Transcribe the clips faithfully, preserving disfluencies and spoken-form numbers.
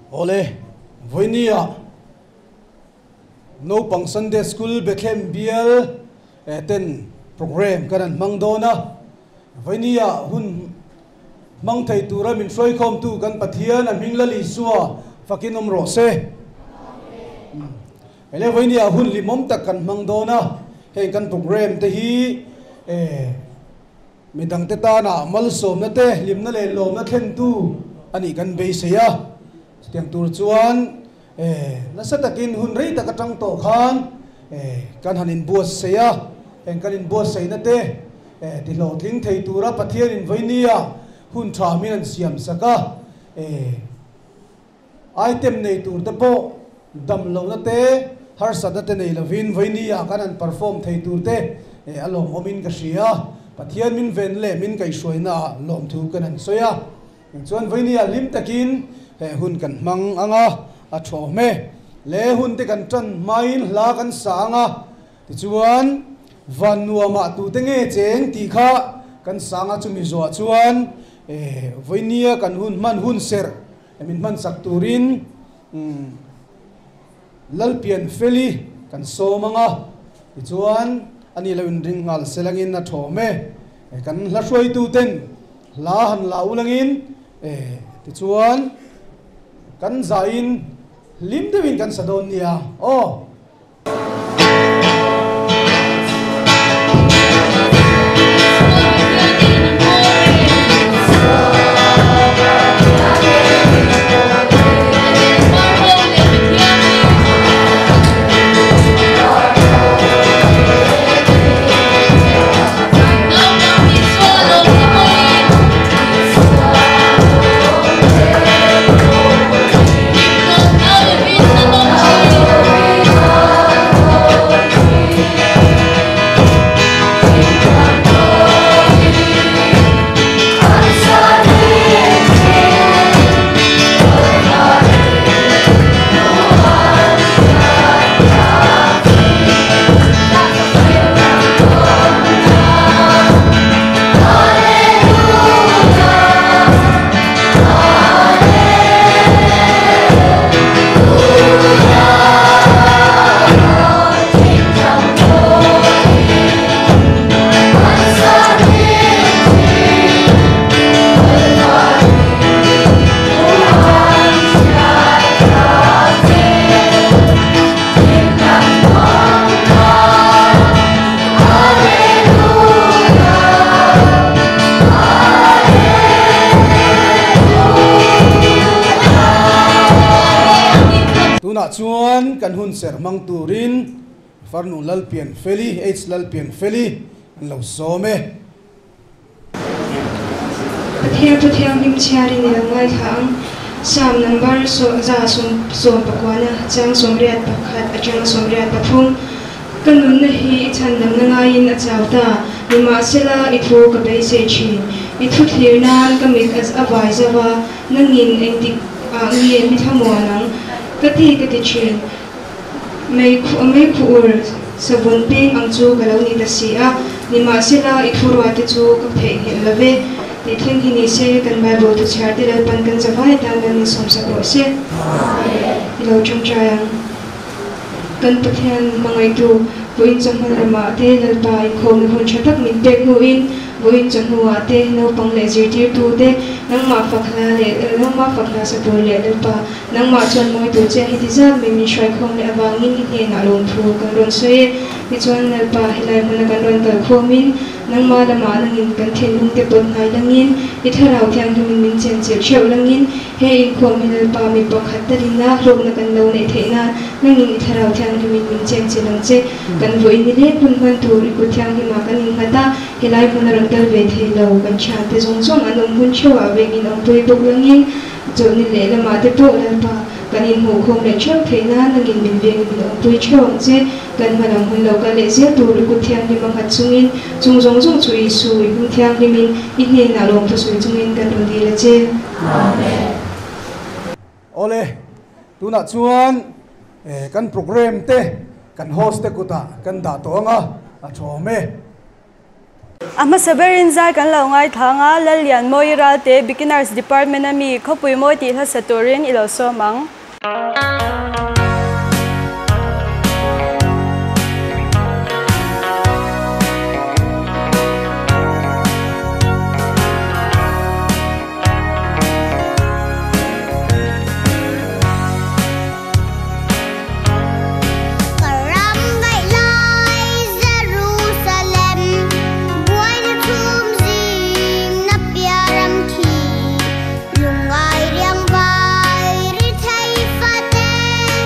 Ole Voinia no pang Sunday school Bethlehem Bial ten program kanan mangdona Voinia hun mang thai tura min soi khom tu kan pathian an hingla li suwa fakinom rose ele Voinia hun limom tak kan mangdona he kan program te hi eh midang te ta na mal som na te lim na le lom na thlen tu ani kan be se ya tiang tur chuan eh nasa takin hun rei ta katang to khan eh kan hanin buat se ya en kan in buat se na te eh ti lo tling thei tura pathian in Voinia hun tha min an siam saka eh item nei tur te po dam lo na te har sa da te nei lovin Voinia kan an perform thei tur te eh alom omin ka sia pathian min ven le min kai soina lom thu kan an soya chuan Voinia lim takin he hun kan mang anga a tho me le hun te kan tran main la kan sanga ti chuan vanua ma tu te nge cheng ti kha kan sanga chumi zo chuan eh Voinia kan hun man hun ser emin man sak turin lalpian feli kan so manga ti chuan ani lawin ring ngal selangin na tho me kan la roi tu ten la han lau langin eh ti chuan kan zain lim dewin kan sadon nia oh chuan kan hun ser mang turin farnu lalpian feli h lalpian feli an lo some pathian pathian nim chiari ni ngai khang sam number so za sum som pakwana chang som riat pakhat achang som riat pathum kanun na hi chan nam na ngai in achauta nima sela ithu ka be se chi ithu thirnan kamit as avai zawa nangin endik a ngi mi thamona kati kati chin may ku may kuur sa bunting ang chu galaw ni tasia ni masila ituro ati chu kaphe hilave tithing hini se kan bible to charte dal pan kan savai ta gan ni som sa ko se ilo chung chayang kan pathian mangai tu buin changhan rama te dal pai khom hun chatak min tek nu in buin changhuwa te no pang le jirtir tu te nang ma fakla le nang ma fakla sa tu le dal pa nang ma chuan moi tu che hitizal me mi shrai khom le awangin he na lon thu kan ron soe ni chuan dal pa hilai mun kan ron kal khomin nang ma lama nangin kan then lung te pon ngai langin itharau thyang min min chen che cheu langin he in khom hil pa mi pakhat tarin na hlom na kan lo ne theina nangin itharau thyang min min chen che lang che kan voi ni le pun man tu ri ku thyang hi ma kan in hata hilai mun ron kal ve the lo kan cha te zong zong anom hun chewa ve gin ong toi bok langin jo ni le lama te po dal pa kanin hu khom le cheu theina nangin min ve gin ong toi cheu che kan manam hun lo ka le zia tu ri ku thyang ni ma khat chungin chung zong zong chui su i hun thyang ni min i ne na lom to sui chungin kan ro di le che amen ole tuna chuan eh kan program te kan host te kuta kan da to nga a thome Ama saberin zai kan lo ngai thanga lalian moira te beginners department ami khopui moi ti hla saturin ilo so mang Lungai riang bai ri thei fa te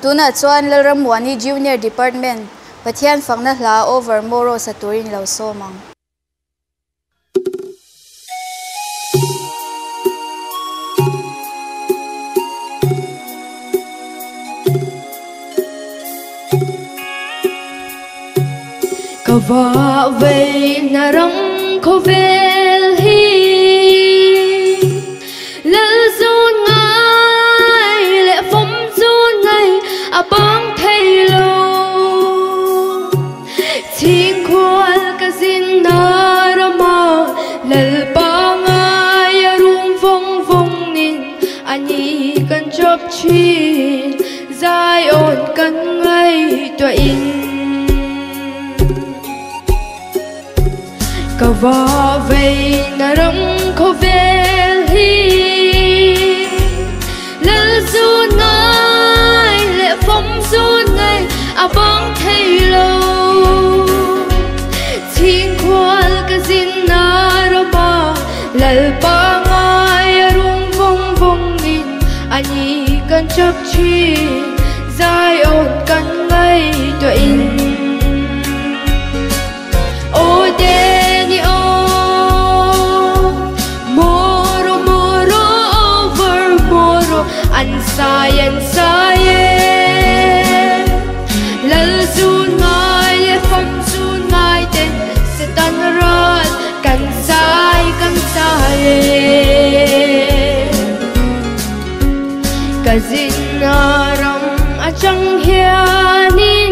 tuna chuan lalramuani junior department pathian fangna hla over moro saturin lo somang Kawa vei na rong ko vel hi lal zun ngai le phom zun ngai abang thei lo thing khwal ka zin na rama lal pa ngai rung vong vong nin ani kan chop chin zai on kan ngai to in Kawa vei na rong ko vel hi lal zun ngai le phom zun ngai abang thei lo thing khwal ka zin na rama lal pa ngai rung vong vong nin ani kan chap chin zai on kan ngai to in o de Sayen sayen lal zun ngai le phom zun ngai ten se tan ran kan sai kan sai ka zin na ram a chang hianin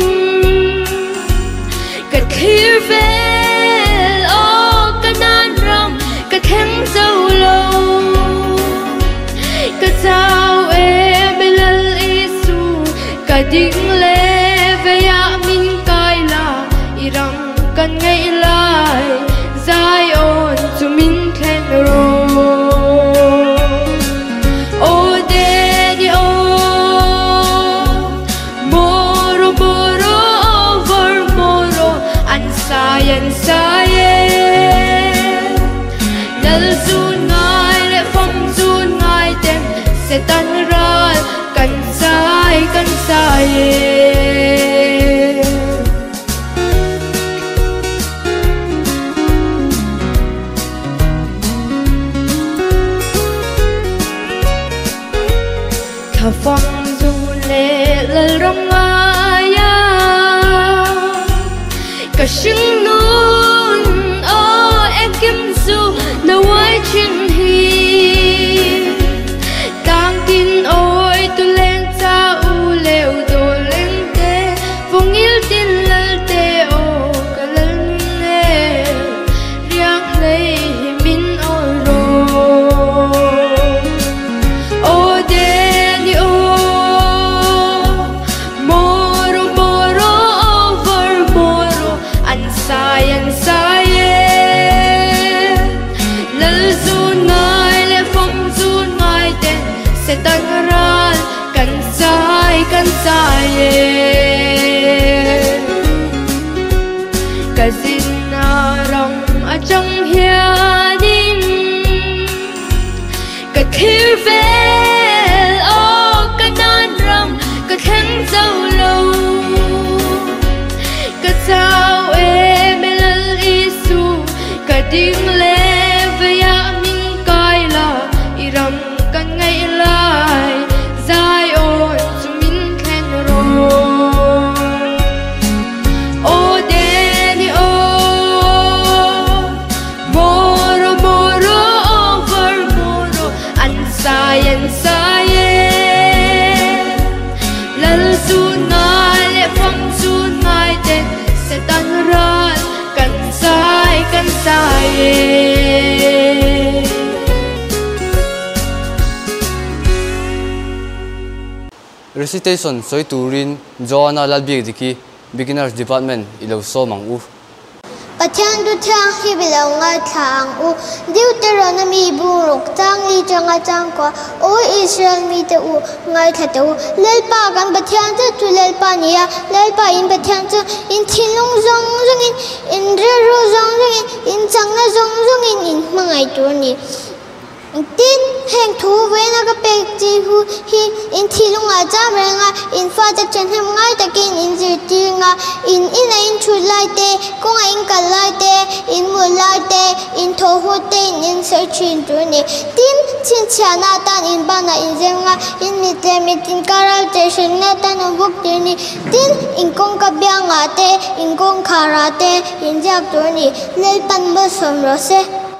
ka khir vel o kanan ram ka theng zo lo ka chao ding le ve ya min kai la irang kan ngai lai zai on chu min khen ro o de ni o moro moro over moro an sayen sayen lal zun ngai le phom zun ngai tem se tan ran kan sai kan sai tha phong du le lal rong aya ka shing nun o em kim su na wai chin hi tang tin oi tu len cha u leu do len te phong il tin lal te o ka lal ne riang lei min o ro o de ni o moro moro over moro an sayen sayen lal zun ngai le phom zun ngai ten se tan ran kan sai kan sai ka zin na rong a chang hianin ka khir vel o kanan ram ka theng zo lo ka chao e melal isu ka ding le ve ya min kai la iram kan ngai lai zai on chu min khen ro o de ni o moro moro over moro an sayen sayen lal zun ngai le phom zun ngai ten se tan ran kan sai kan sai Recitation soi turin Joanna Lalbig diki beginners department ilo so mang u Pathian du thang hi bilau ngai thang u Deuteronomy buruk tang li changa chang ko o Israel mi te u ngai thatu lel pa kan pathian te tu lel pa nia lel pa in pathian chu in thinung zong zong in in re ru zong zong in in chang na zong zong in in mangai tu ni tin heng thu ve na ka pe chi hu hi in thi lunga cha renga in fa ta chen hem ngai takin in zir ti nga in in a in thu lai te kong a in kal lai te in mu lai te in tho hu te in ser chin tu ni tin chin cha na tan in ba na in zem nga in mi te mi tin karal te shin na tan u buk ti ni tin in kong ka bya nga te in kong khara te in jak tu ni lel pan bo som ro se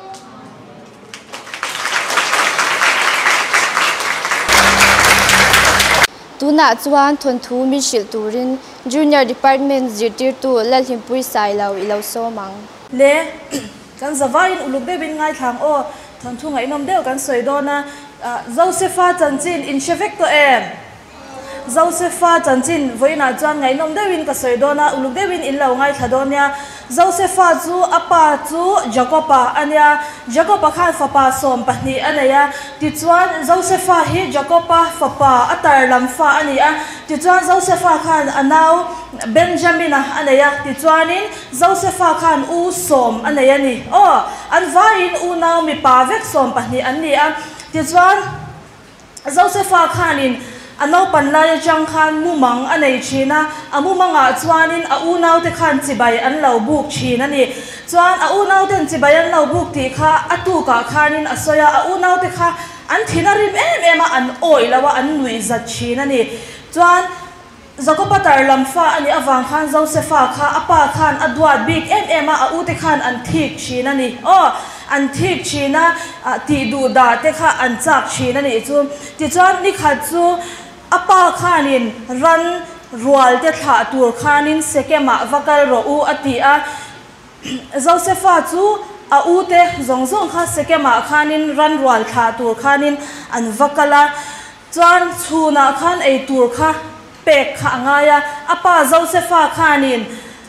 tuna chuan thon thu mi shil turin junior department zirtir tu lalhim pui sai lo ilo so mang le kan zavain uluk de bin ngai thang o thon thu ngai nom deu kan soidona Josepha chanchin in shevek to em Josepha chanchin voina chuan ngai nom dewin ka soidona uluk dewin in lo ngai thadonia Josepha chu apa chu Jacoba ania Jacoba khan fapa som pahni anaya ti chuan Josepha hi Jacoba fapa atar lam fa ania ti chuan Josepha khan anau Benjamin anaya ti chuanin Josepha khan u som anaya ni o anvain u nau mi pa vek som pahni ania ti chuan Josepha khanin anau panlai chang khan mumang anei china amumanga chuanin a unau te khan chibai an lo buk china ni chuan a unau ten chibai an lo buk ti kha atu ka khanin asoya a unau te kha an thinarim em em an oi lawa an nui zat china ni chuan Jacoba tar lamfa ani awang khan Josepha kha apa khan adwat big em em a u te khan an thik china ni o an thik china ti du da te kha an chak china ni chu ti chuan ni khat chu apa khanin ran rual te tha tur khanin sekema vakal ro u atia Josepha chu a u te zong zong kha sekema khanin ran rual tha tur khanin an vakala chuan chuna khan ei tur kha pek kha ngaya apa Josepha khanin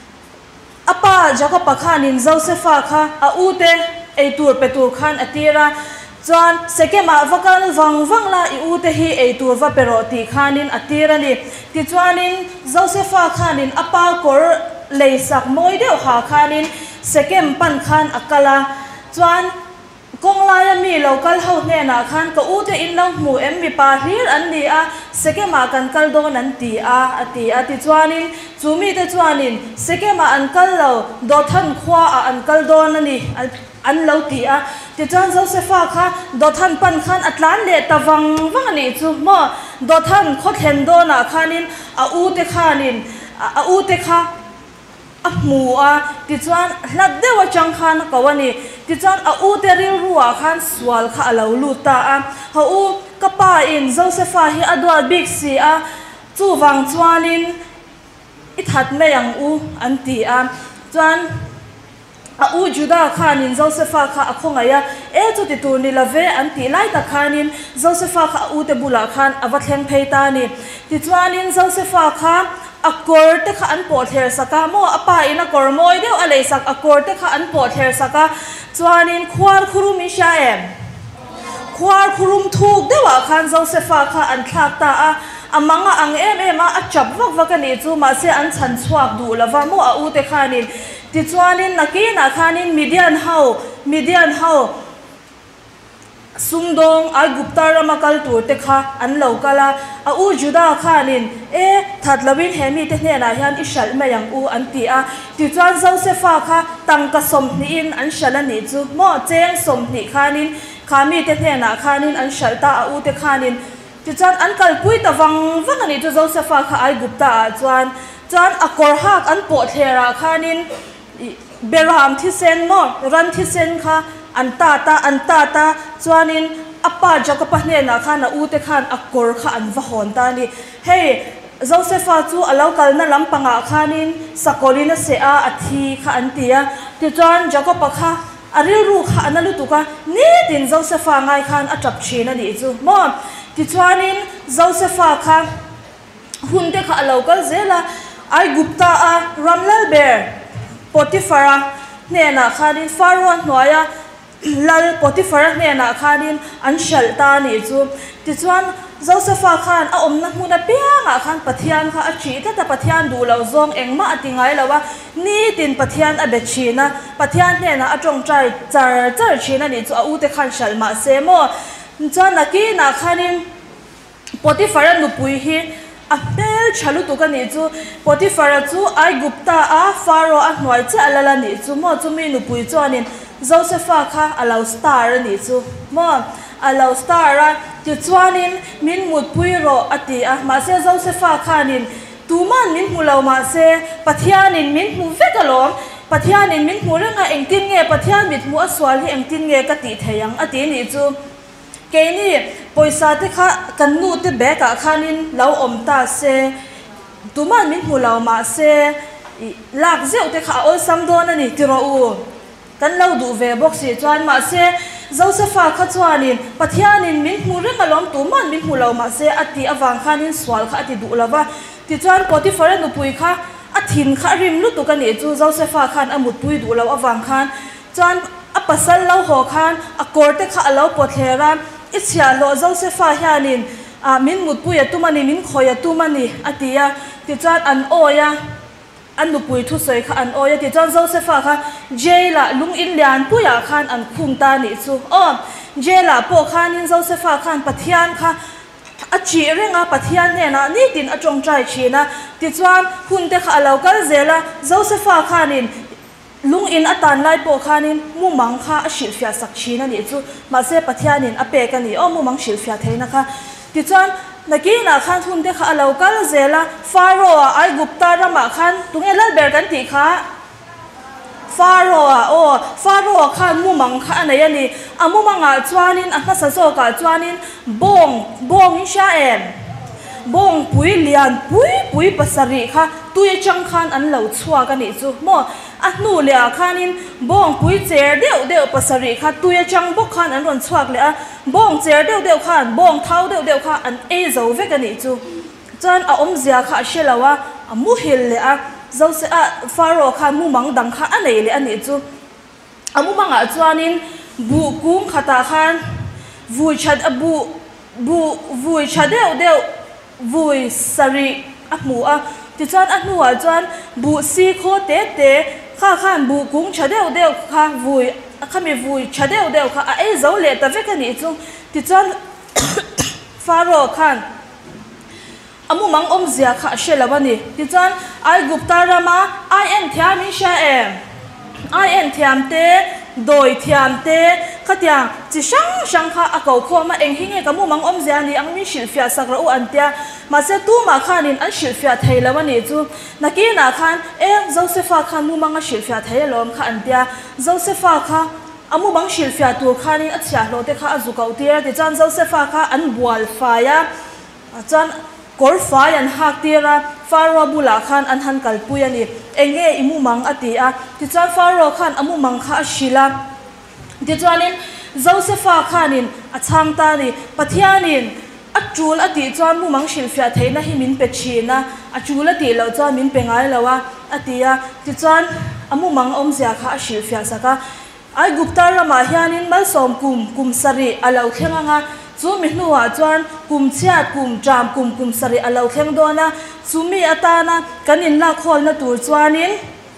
apa Jacoba khanin Josepha kha a u te ei tur pe tur khan atira chuan sekema vakal wang wang la i u te hi ei tur va pero ti khanin atira ni ti chuanin Josepha khanin apa kor leisak moi deu ha khanin sekem pan khan akala chuan kong laya mi local ho ne na khan ko u te in long mu em mi pa hlir an ni a sekema kan kal don an ti a ati ati chuanin chumi te chuanin sekema an kal lo do than khwa a an kal don ani an lo ti a ti chuan Josepha kha do than pan khan atlan le tawang wang ni chu mo do than kho thlen do na khanin a u te khanin a u te kha a mu a ti chuan hlat dewa chang khan kawani ti chuan a u te ril ruwa khan swal kha alo lu ta a ha u kapa in Josepha hi adwal big si a chu wang chuanin i that me yang u an ti a chuan a u juda khanin Josepha kha akhongaya e chu ti tu ni lave an ti lai ta khanin Josepha kha u te bula khan awa thleng phei ta ni ti chuanin Josepha kha akor te kha an po ther saka mo apa ina kor moi deu alei sak akor te kha an po ther saka chuanin khwar khurum i sha em khwar khurum thuk dewa khan Josepha kha an thak ta a amanga ang em em a chap vak vak ani chu ma se an chan chuak du lawa mo a u te khanin ti chuanin nakina khanin Midian hau Midian hau sumdong ai guptar ramakal tur te kha an lo kala a u juda khanin e thatlawin hemi te hne na hian ishal mayang u an ti a ti chuan Josepha kha tangka som ni in an shalani chu mo cheng som ni khanin khami te hne na khanin an shalta a u te khanin ti chuan an kal pui ta wang wang ani chu Josepha kha ai gupta a chuan chuan akor hak an po thera khanin beram thi sen mo ran thi sen kha an ta ta an ta ta chuanin apa Jacoba hne na khan a u te khan akor kha an va hon ta ni hey Josepha chu alo kal na lampanga khanin sakolina se a athi kha an tia ti chuan Jacoba kha aril ru kha analu tu ka ni tin Josepha ngai khan a tap china ni chu mo ti chuanin Josepha kha hun te kha alo kal zela ai gupta a Ramlal Bear Potiphara hne na khanin Pharaoh hnuaya lal Potiphar hne na khanin an shal ta ni chu ti chuan Josepha khan a om na hmuna pianga khan pathian kha a thi ta ta pathian du lo zong engma atingai lawa ni tin pathian a be china pathian ne na atong trai char char china ni chu a u te khan shalma semo chan na ki na khanin Potiphar nu pui hi a bel chalu tu ka ni chu Potiphar chu ai gupta a Pharaoh a hnuai cha alala ni chu mo chu mi nu pui chuanin Josepha kha alo star ni chu mo alo star a ti chuanin min mut pui ro ati a ma se Josepha khanin tuman min mulo ma se pathianin min mu vekalom pathianin min mu ranga engtin nge pathian mit mu aswal hi engtin nge ka ti theyang ati ni chu ke ni poisa te kha kan nu te be ka khanin lo om ta se tuman min mulo ma se lak zeu te kha ol sam don ani ti ro u kan lo du ve box si chuan ma se Josepha kha chuanin pathianin min mu ranga lom tuman min mulo ma se ati awang khanin swal kha ati du lawa ti chuan Potiphar nu pui kha a thin kha rim lu tu kan e chu Josepha khan amut pui du lo awang khan chuan a pasal lo ho khan a korte kha alo pothera ichia lo Josepha hianin a min mut pui atumani min khoya tumani atia ti chuan an oya an nu pui thu soi kha an oya ti chuan Josepha kha jaila lung in lian puya khan an khung ta ni chu o jaila po khanin Josepha khan pathian kha a chi renga pathian ne na ni tin a tong trai china ti chuan hun te kha alo kal zela Josepha khanin lung in atan lai po khanin mu mang kha a shil fia sak china ni chu ma se pathianin a pe ka ni o mu mang shil fia theina kha ti chuan nakina khan hun te kha alo kal zela Pharaoh ai gupta rama khan tunge lal ber kan ti kha Pharaoh o Pharaoh khan mu mang kha anai ani amu manga chuanin a hasa zo ka chuanin bong bong sha em bong pui lian pui pui pasari kha tuye chang khan an lo chua ka ni chu mo a nu le a khanin bong pui cher deu deu pasari kha tuye chang bok khan an ron chuak le a bong cher deu deu khan bong thau deu deu kha an e zo ve ka ni chu chan a om zia kha shelawa a mu hil le a Jose a Pharaoh khan mu mang dang kha anei le ani chu amu manga chuanin bu kum khata khan vui chat abu bu vui chadeu deu vui sari amu a ti chuan a hnuwa chuan bu si kho te te kha khan bu kum chadeu deu kha vui khami vui chadeu deu kha a e zo le ta ve ka ni chu ti chuan Pharaoh khan amu mang om zia kha shelawani ti chuan ai gupta rama ai en thiam in sha em ai en thiam te doi thiam te khatia chi sang sang kha a kau kho ma eng hinge kamu mang om zia ni ang mi shil fia sakra u antia ma se tu ma khanin an shil fia theilawani chu nakina khan e Josepha khan mu mang a shil fia theilom kha antia Josepha kha amu mang shil fia tu khanin a chha lo te kha azu kau tir ti chan Josepha kha an bual faya chan kor fai an hak tira Pharaoh bula khan an han kalpui ani enge imu mang ati a ti chuan Pharaoh khan amu mang kha shila ti chuanin Josepha khanin a chang ta ni pathianin a chul ati chuan mu mang shil fia theina hi min pe china a chul ati lo chuan min pe ngai lawa atia ti chuan amu mang om zia kha a shil fia saka ai gupta rama hianin mal som kum kum sari alo khenga chu mi hnuwa chuan kum chiat kum tram kum kum sari alo thleng dona chumi atana kanin la khol na tur chuanin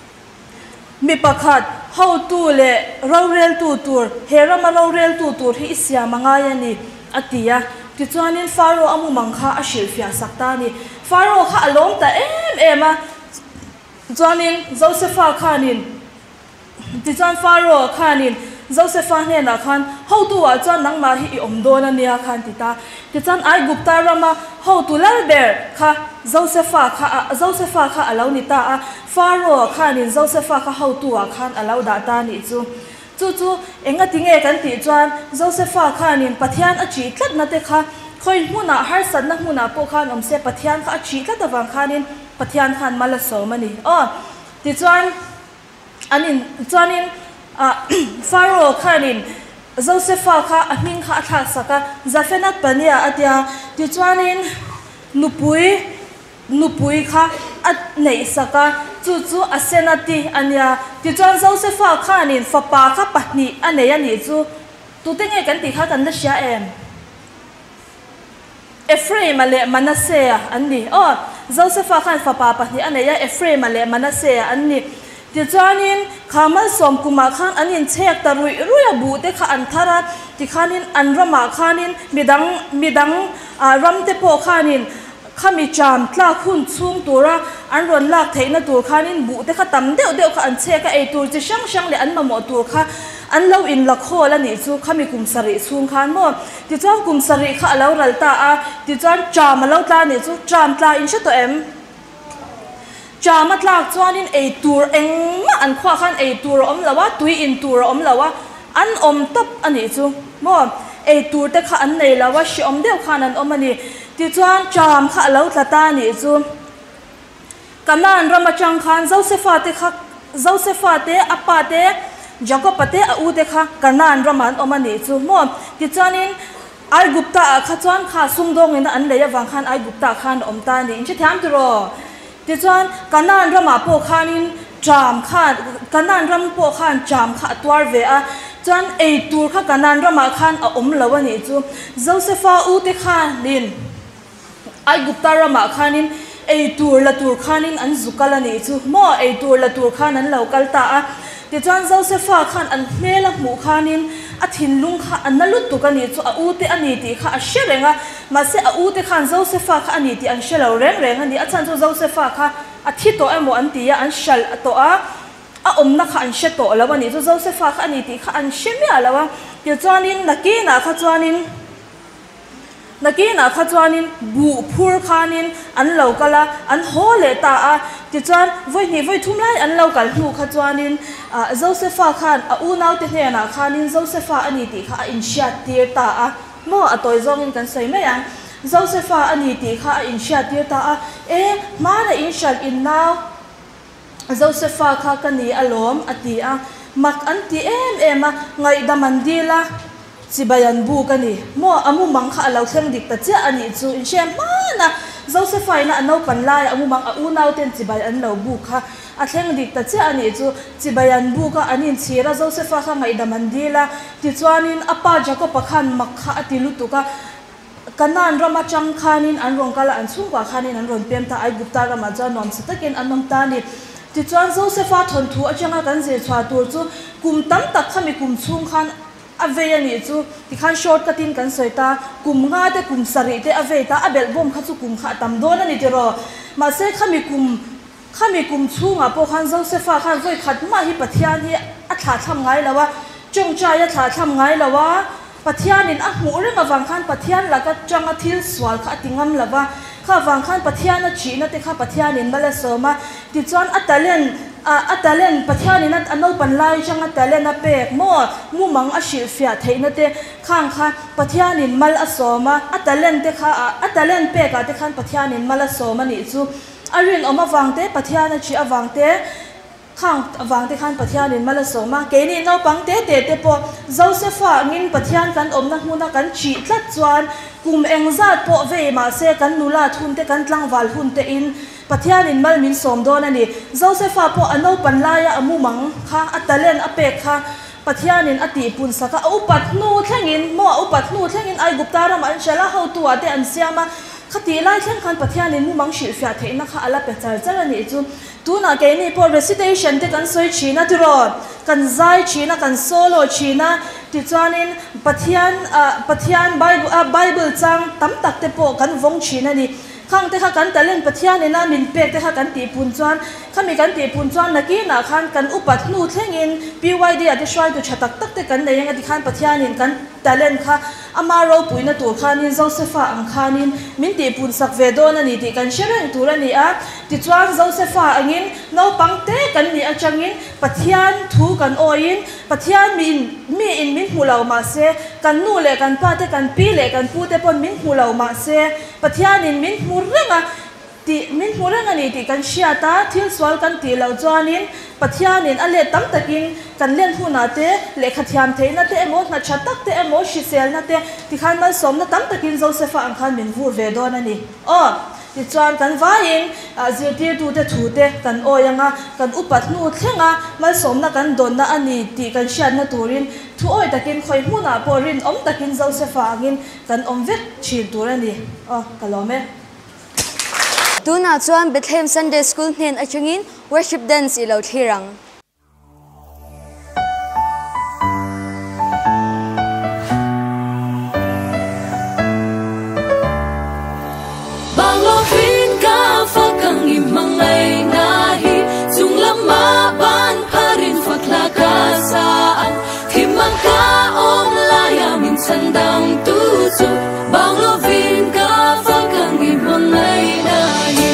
mi pakhat ho tu le rorel tu tur herama rorel tu tur hi sia mangai ani atia ti chuanin Pharaoh amu mangkha a shil fia sakta ni Pharaoh kha alom ta em ema chuanin Josepha khanin ti chuan Pharaoh khanin Josepha ne na khan ho tu wa chuan nang ma hi om do na nia khan ti ta ti chuan ai gupta rama ho tu lal ber kha Josepha kha Josepha kha alo ni ta a Pharaoh khanin Josepha kha ho tu wa khan alo da ta ni chu chu chu enga tinge kan ti chuan Josepha khanin pathian a chi tlat na te kha khoi hmuna har san na hmuna po khan om se pathian kha a chi tlat awang khanin pathian khan mala so mani o ti chuan anin chuanin Pharaoh khanin Josepha kha ahming kha athak saka zafenat pania atia ti chuanin nupui nupui kha at nei saka chu chu asenati ania ti chuan Josepha khanin fapa kha pahni anei ani chu tu te nge kan ti kha kan la sha em Ephraim ale Manasseh an ni oh Joseph khan fa pa pa ni aneya Ephraim ale Manasseh an ni ti chuanin khamal som kuma khan anin chek ta rui ruya bu te kha an thara ti khanin an rama khanin midang midang ramte po khanin khami cham tla khun chung tura an ron lak theina tur khanin bu te kha tam deuh deuh kha an cheka ei tur chi sang sang le an ma mo tur kha an lo in la khol ani chu khami kum sari chung khan mo ti chuan kum sari kha lo ral ta a ti chuan cham lo tla ni chu cham tla in sha to em cham tlak chuanin ei tur eng ma an khwa khan ei tur om lawa tui in tur om lawa an om top ani chu mo ei tur te kha an nei lawa shi om deuh khan an om ani ti chuan cham kha lo tla ta ni chu kanan ramachang khan Josepha te kha Josepha te apa te Jacob te a u te kha kanan raman om ani chu mo ti chuanin ai gupta kha chuan kha sungdong in an leya wang khan ai gupta khan om ta ni in chi tham tu ro ti chuan kanan rama po khanin cham khan kanan ram po khan cham kha twar ve a chuan ei tur kha kanan rama khan a om lo ani chu Josepha u te khan nin ai gupta rama khanin ei tur la tur khanin an zukal ani chu mo ei tur la tur khan an lokal ta a ti chuan Josepha khan an hmela mu khanin a thin lung kha an nalut tu kani chu a u te ani ti kha a sherenga ma se a u te khan Josepha kha ani ti an shelo reng reng ani a chan chu Josepha kha a thi to emo an ti a an shal to a a om na kha an she to lawa ni chu Josepha kha ani ti kha an she mia lawa ti chuanin nakina kha chuanin nakina kha chuanin bu phur khanin an lokala an hole ta a ti chuan voi ni voi thum lai an lokal hu kha chuanin Josepha khan a u nau te hne na khanin Josepha ani ti kha in sha tir ta a mo a toy zong in kan sei me yang Josepha ani ti kha in sha tir ta a e ma na in shal in now Josepha kha kani alom ati a mak an ti em em a ngai da mandila sibayan bu kani mo amu mang kha alo thleng dik ta cha ani chu in shem mana Josepha ina ano panlai amu mang a u nau ten sibay an lo bu kha a thleng dik ta cha ani chu sibayan bu ka anin chira Josepha kha ngai da mandila ti chuanin apa Jacob pakhan mak kha atilu tu ka kanan rama chang khanin an rong kala an chungwa khanin an ron pem ta ai gupta rama cha nom sitakin anom ta ni ti chuan Josepha thon thu achanga kan je chwa tur chu kum tam tak khami kum chung khan avei ani chu ti khan short katin kan soita kum nga te kum sari te avei ta abel bom kha chu kum kha tam don ani te ro ma se khami kum khami kum chunga po khan Josepha khan voi khat ma hi pathian hi a tha tham ngai lawa chong cha ya tha tham ngai lawa pathianin a mu re ma wang khan pathian la ka changa thil swal kha tingam lawa kha wang khan pathian a chi na te kha pathianin bala soma ti chuan a talent a talent pathianin at ano panlai changa talent a pek mo mu mang a shil fia theina te khang kha pathianin mal a soma a talent te kha a talent pek a te khan pathianin mal a soma ni chu arin oma wangte pathian a chi awangte khang awangte khan pathianin mal a soma ke ni no pangte te te po Josepha ngin pathian kan omna huna kan chi tlat chuan kum engzat po ve ma se kan nula thun te kan tlang wal hun te in pathianin mal min som don ani Josepha po ano panlaya amu mang kha a talent a pek kha pathianin ati pun saka upat nu thlengin mo upat nu thlengin ai gupta ram an shala ho tu ate an siama khati lai thleng khan pathianin mu mang shil fia theina kha ala pe char char ani chu tuna ke ni po recitation te kan soi china tiro kan zai china kan solo china ti chuanin pathian pathian bible bible chang tam tak te po kan vong china ni khang te kha kan talent pathian ina min pe te kha kan ti pun chuan khami kan ti pun chuan naki na khan kan upat nu thlengin pyd ati shwai tu chatak tak te kan nei ati khan pathianin kan talent kha amaro puina tur khanin Josepha ang khanin min ti pun sak ve don ani ti kan shereng tur ani a ti chuan Josepha angin no pangte kan ni achangin pathian thu kan oin pathian min mi in min hulau ma se kan nu le kan pa te kan pi le kan pu te pon min hulau ma se pathianin min murrenga ti min murrenga ni ti kan shiata thil swal kan ti lo chuanin pathianin ale tam takin kan len huna te le khathiam theina te emo na chatak te emo shisel na te ti khan mal som na tam takin Josepha ang khan min vur ve don ani o ti chuan kan vain zirtir tu te thu te kan oyanga kan upat nu thlenga mal somna kan donna ani ti kan shat na turin thu oi takin khoi hmuna porin om takin Josepha angin kan omvek thil turani oh kalome tuna chuan Bethlehem Sunday School hnen achungin worship dance ilo thirang Mangai nahi chung lama ban parin fakla ka saan thimang ka om laya min sandang tu chu banglo vin ka fakang i mangai nahi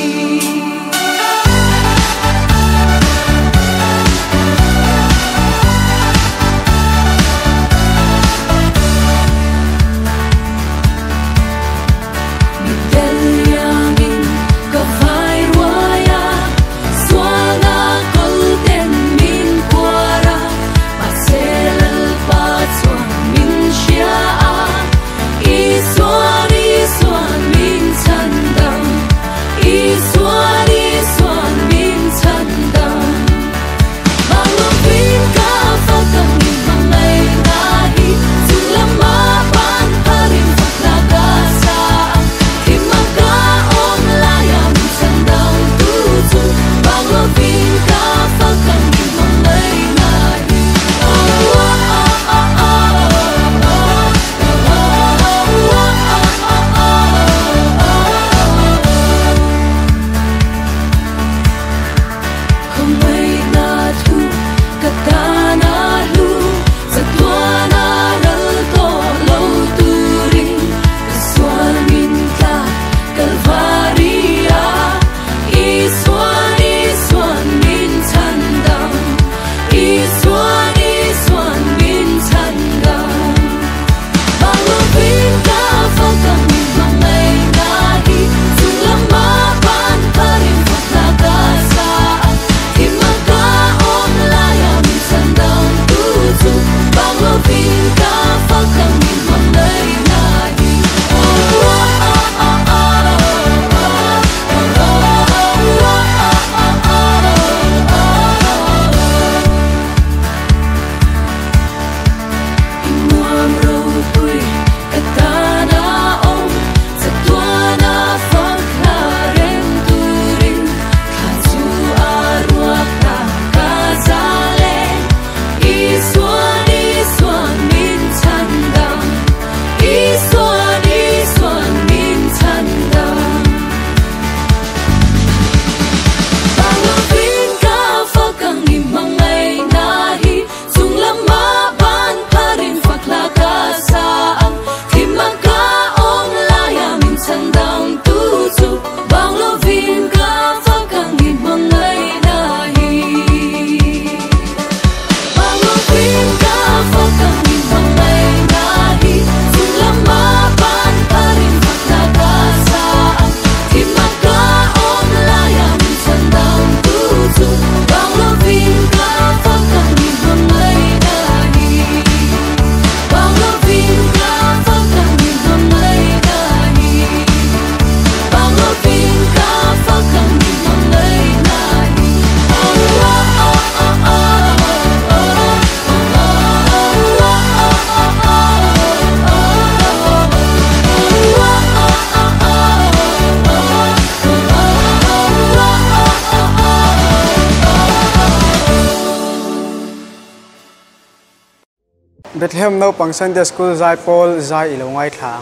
Bethlehem no pang Sunday School zai Paul zai ilo ngai thang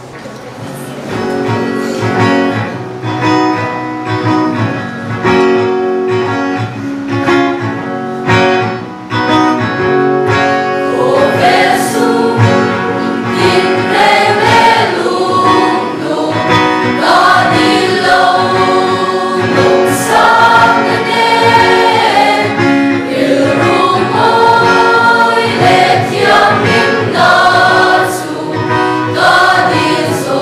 God is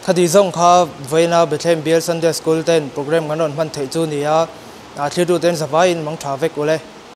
คดีส่งข้าไว้นาเบทเลมเบียร์ซันเดย์สคูลเต้นโปรแกรมกันนนมันเทจูนี่ฮะอาทิตย์ดูเต้นสบายมังทราเวกกูเลย